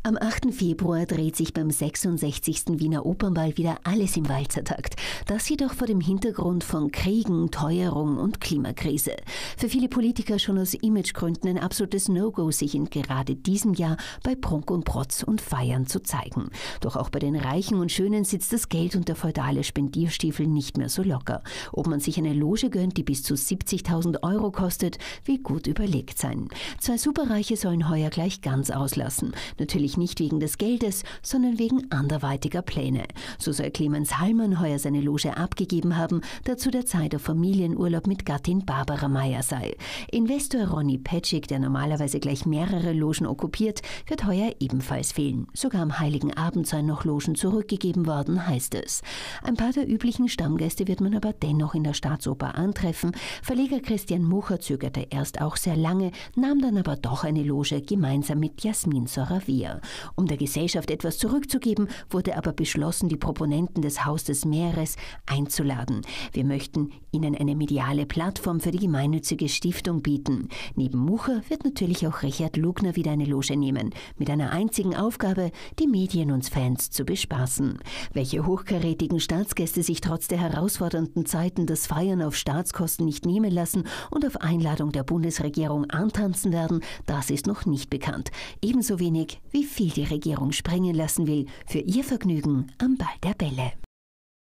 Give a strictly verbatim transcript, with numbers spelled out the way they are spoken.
Am achten Februar dreht sich beim sechsundsechzigsten Wiener Opernball wieder alles im Walzertakt. Das jedoch vor dem Hintergrund von Kriegen, Teuerung und Klimakrise. Für viele Politiker schon aus Imagegründen ein absolutes No-Go, sich in gerade diesem Jahr bei Prunk und Protz und Feiern zu zeigen. Doch auch bei den Reichen und Schönen sitzt das Geld und der feudale Spendierstiefel nicht mehr so locker. Ob man sich eine Loge gönnt, die bis zu siebzigtausend Euro kostet, will gut überlegt sein. Zwei Superreiche sollen heuer gleich ganz auslassen. Natürlich nicht wegen des Geldes, sondern wegen anderweitiger Pläne. So soll Clemens Hallmann heuer seine Loge abgegeben haben, da zu der Zeit auf Familienurlaub mit Gattin Barbara Meyer sei. Investor Ronny Petschig, der normalerweise gleich mehrere Logen okkupiert, wird heuer ebenfalls fehlen. Sogar am Heiligen Abend seien noch Logen zurückgegeben worden, heißt es. Ein paar der üblichen Stammgäste wird man aber dennoch in der Staatsoper antreffen. Verleger Christian Mucher zögerte erst auch sehr lange, nahm dann aber doch eine Loge gemeinsam mit Jasmin Soravia. Um der Gesellschaft etwas zurückzugeben, wurde aber beschlossen, die Proponenten des Haus des Meeres einzuladen. Wir möchten ihnen eine mediale Plattform für die gemeinnützige Stiftung bieten. Neben Mucher wird natürlich auch Richard Lugner wieder eine Loge nehmen, mit einer einzigen Aufgabe, die Medien und Fans zu bespaßen. Welche hochkarätigen Staatsgäste sich trotz der herausfordernden Zeiten das Feiern auf Staatskosten nicht nehmen lassen und auf Einladung der Bundesregierung antanzen werden, das ist noch nicht bekannt. Ebenso wenig, wie viel die Regierung sprengen lassen will für ihr Vergnügen am Ball der Bälle.